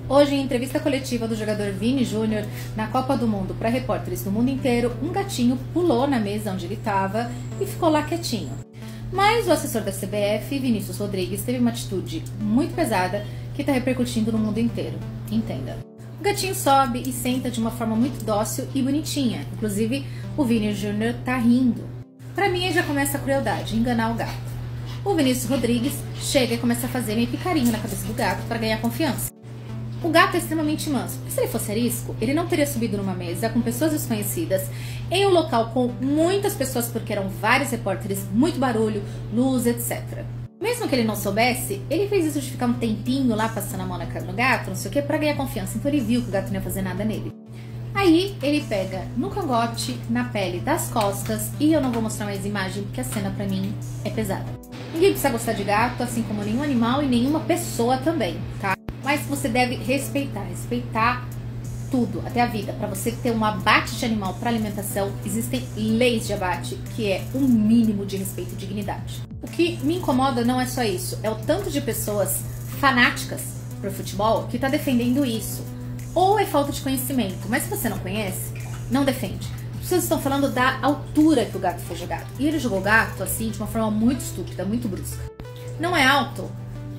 Hoje, em entrevista coletiva do jogador Vini Júnior na Copa do Mundo para repórteres do mundo inteiro, um gatinho pulou na mesa onde ele estava e ficou lá quietinho. Mas o assessor da CBF, Vinícius Rodrigues, teve uma atitude muito pesada que está repercutindo no mundo inteiro. Entenda. O gatinho sobe e senta de uma forma muito dócil e bonitinha. Inclusive, o Vini Júnior tá rindo. Pra mim, aí já começa a crueldade, enganar o gato. O Vinícius Rodrigues chega e começa a fazer meio picarinho na cabeça do gato para ganhar confiança. O gato é extremamente manso. Se ele fosse arisco, ele não teria subido numa mesa com pessoas desconhecidas, em um local com muitas pessoas, porque eram vários repórteres, muito barulho, luz, etc. Mesmo que ele não soubesse, ele fez isso de ficar um tempinho lá passando a mão na cara do gato, não sei o que, pra ganhar confiança. Então ele viu que o gato não ia fazer nada nele. Aí ele pega no cangote, na pele das costas, e eu não vou mostrar mais imagem porque a cena pra mim é pesada. Ninguém precisa gostar de gato, assim como nenhum animal e nenhuma pessoa também, tá? Mas você deve respeitar tudo, até a vida. Para você ter um abate de animal para alimentação, existem leis de abate, que é o mínimo de respeito e dignidade. O que me incomoda não é só isso, é o tanto de pessoas fanáticas pro futebol que tá defendendo isso. Ou é falta de conhecimento, mas se você não conhece, não defende. As pessoas estão falando da altura que o gato foi jogado. E ele jogou o gato assim, de uma forma muito estúpida, muito brusca. Não é alto,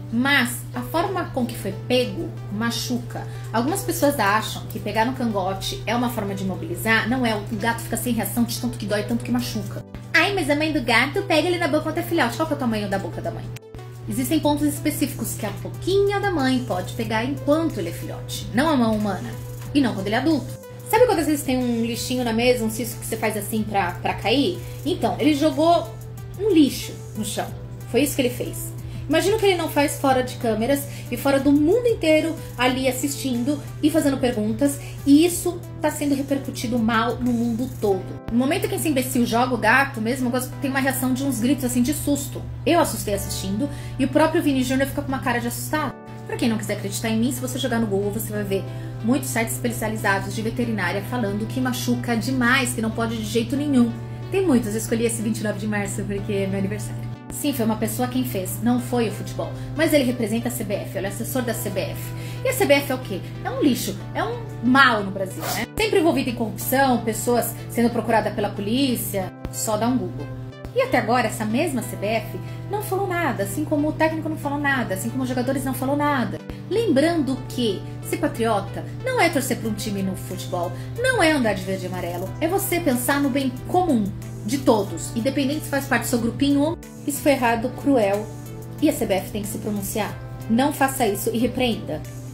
mas a forma com que foi pego machuca. Algumas pessoas acham que pegar no cangote é uma forma de imobilizar. Não é, o gato fica sem reação de tanto que dói, tanto que machuca. Ai, mas a mãe do gato pega ele na boca quando é filhote. Qual que é o tamanho da boca da mãe? Existem pontos específicos que a boquinha da mãe pode pegar enquanto ele é filhote, não a mão humana, e não quando ele é adulto. Sabe quando às vezes tem um lixinho na mesa, um cisco que você faz assim pra cair? Então, ele jogou um lixo no chão. Foi isso que ele fez. Imagina que ele não faz fora de câmeras e fora do mundo inteiro ali assistindo e fazendo perguntas, e isso tá sendo repercutido mal no mundo todo. No momento que esse imbecil joga o gato mesmo, tem uma reação de uns gritos assim de susto. Eu assustei assistindo e o próprio Vini Júnior fica com uma cara de assustado. Pra quem não quiser acreditar em mim, se você jogar no Google, você vai ver muitos sites especializados de veterinária falando que machuca demais, que não pode de jeito nenhum. Tem muitos, eu escolhi esse 29 de março porque é meu aniversário. Sim, foi uma pessoa quem fez, não foi o futebol. Mas ele representa a CBF, ele é assessor da CBF. E a CBF é o quê? É um lixo, é um mal no Brasil, né? Sempre envolvido em corrupção, pessoas sendo procuradas pela polícia, só dá um Google. E até agora, essa mesma CBF não falou nada, assim como o técnico não falou nada, assim como os jogadores não falou nada. Lembrando que ser patriota não é torcer para um time no futebol, não é andar de verde e amarelo, é você pensar no bem comum de todos, independente se faz parte do seu grupinho ou não. Isso foi errado, cruel, e a CBF tem que se pronunciar. Não faça isso e repreenda.